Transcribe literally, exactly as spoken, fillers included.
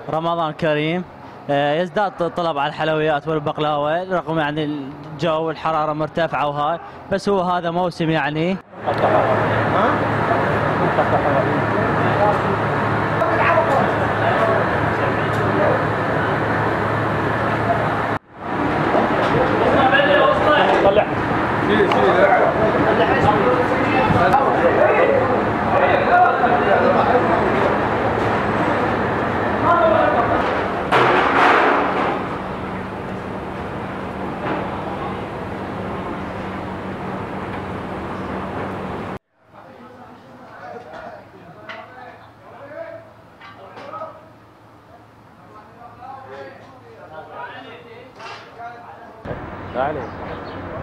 رمضان كريم. آه، يزداد الطلب على الحلويات والبقلاوة رغم يعني الجو والحرارة مرتفعة وهاي، بس هو هذا موسم يعني. تعالي